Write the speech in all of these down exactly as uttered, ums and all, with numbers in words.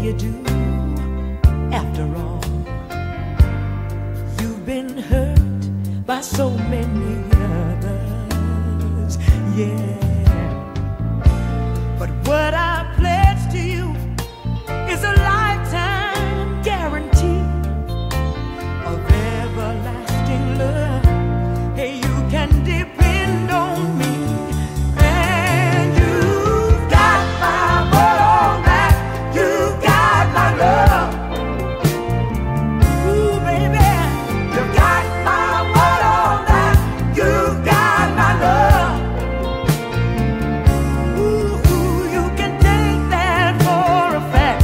you do. After all, you've been hurt by so many others, yeah. But what I pledge to you is a lifetime guarantee of everlasting love. Hey, you can depend on me. And you've got my word on that. You've got my love. Ooh, baby, you've got my word on that. You've got my love. Ooh, you can take that for a fact.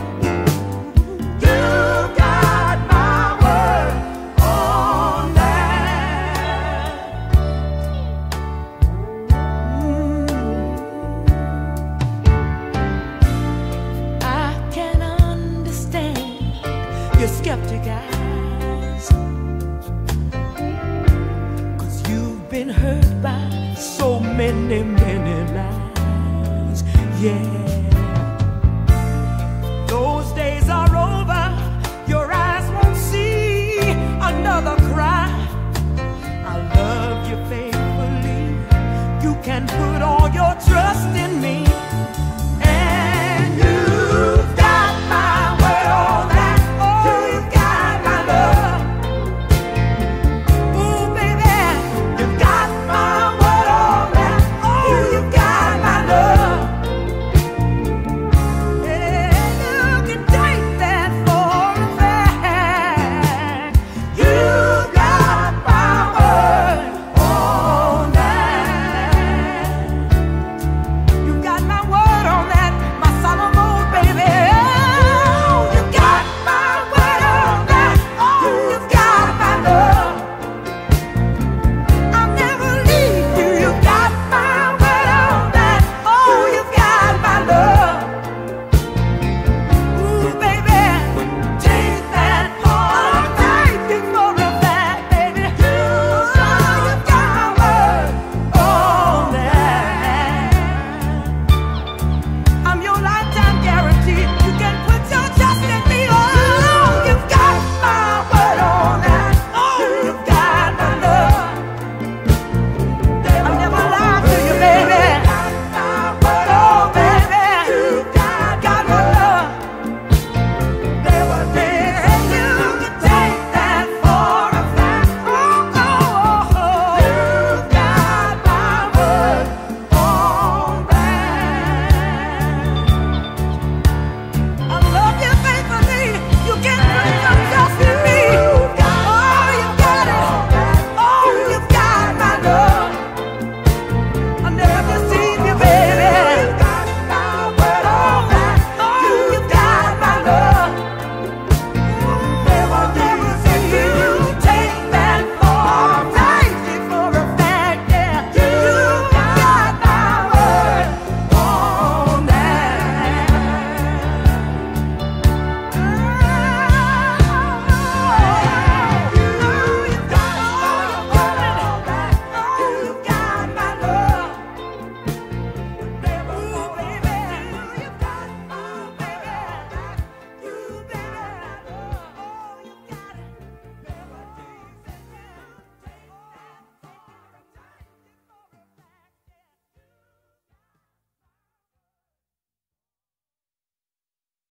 You've got my word on that. Mm. I can understand your skeptic eyes, 'cause you've been hurt by so many, many lies, yeah. Those days are over, your eyes won't see another cry. I love you faithfully, you can put all your trust in me.